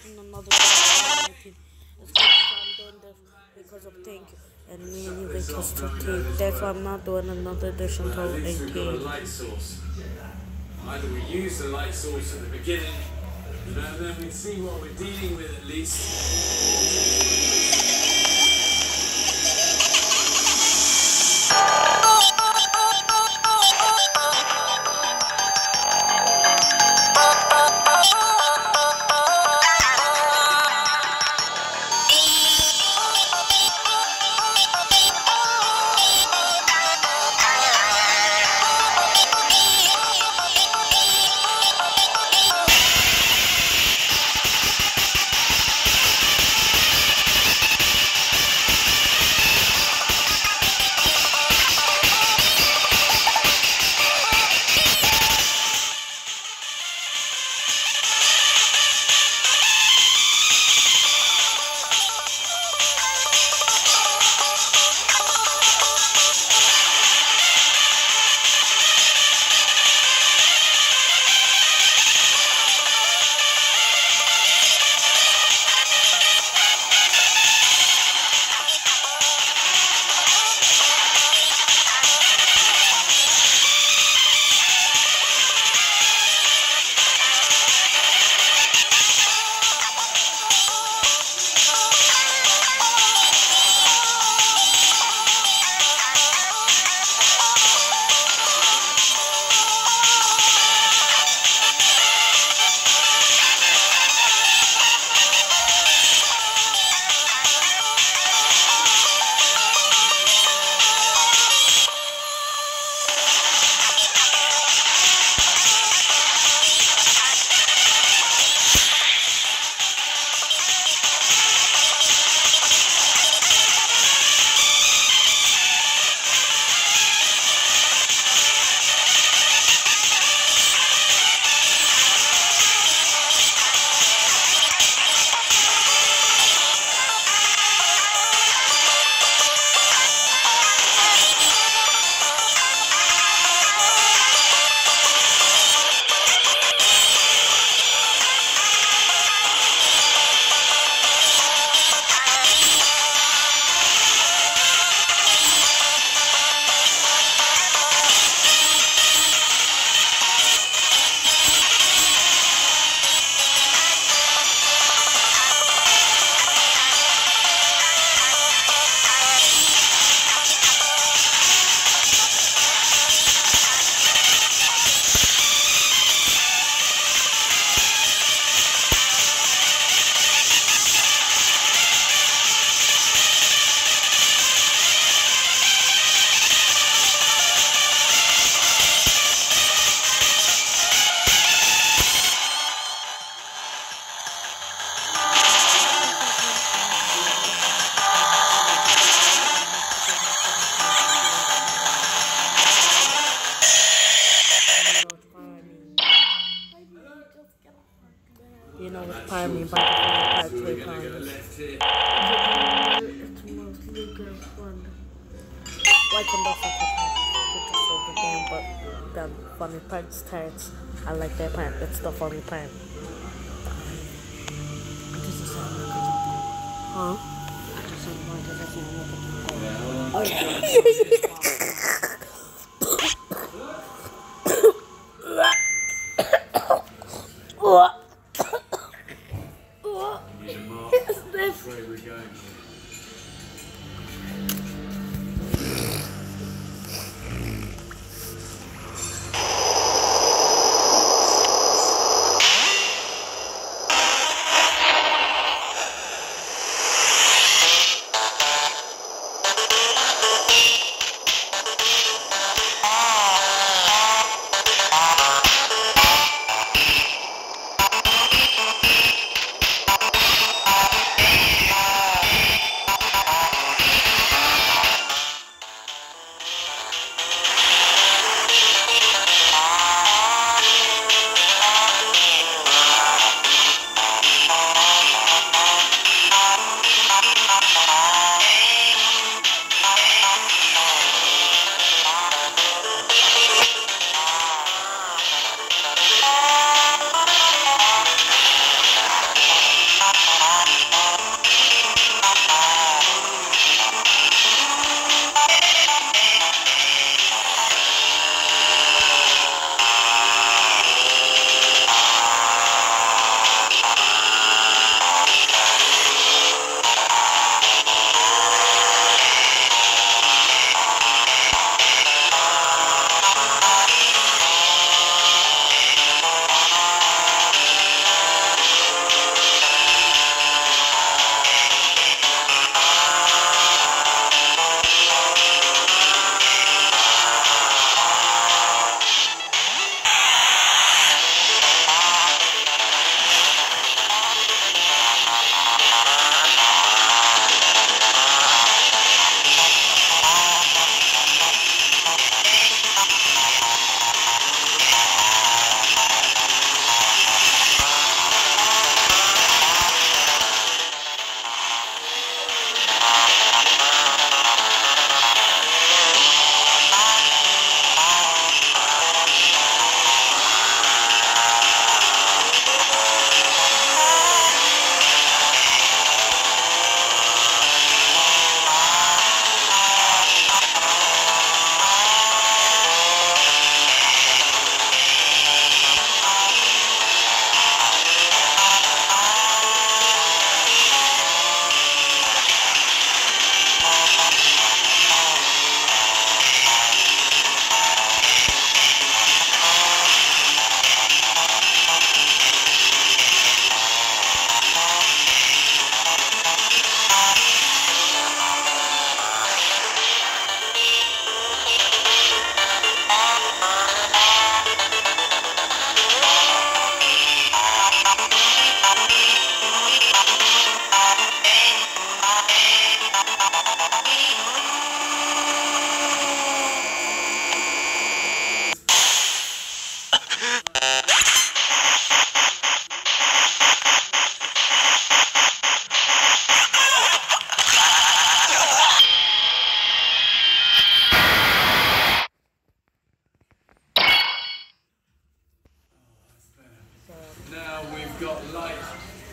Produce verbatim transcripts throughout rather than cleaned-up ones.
in another nineteen. It's because I'm doing this because of Tank and me and you because of Tank. That's why I'm not doing another edition until eighteen. Light source. Either we use the light source at the beginning, you know, and then we see what we're dealing with at least. You know what's part of me, by the time I play pounds. It's mostly good fun. Like when the fucking over game, but the funny part starts. I like that part. It's the funny part. Huh? I just said why because I can't look at What? What is this? Where we're going.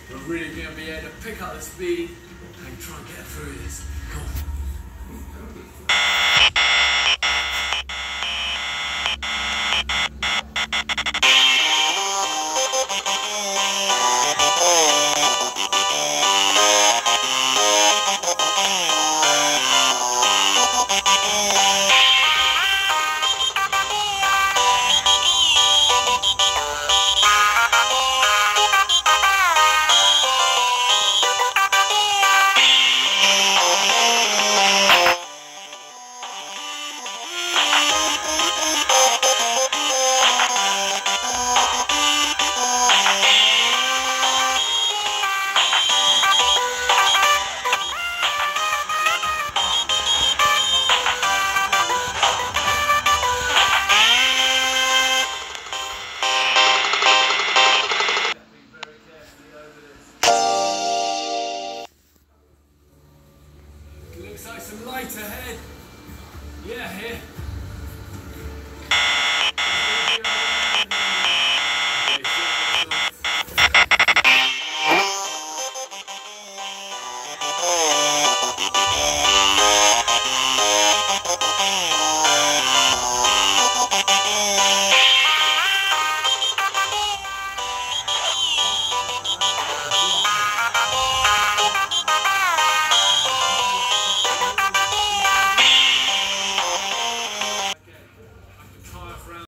We're really going to be able to pick up the speed and try and get through this. Come on. Looks like some light ahead. Yeah, here.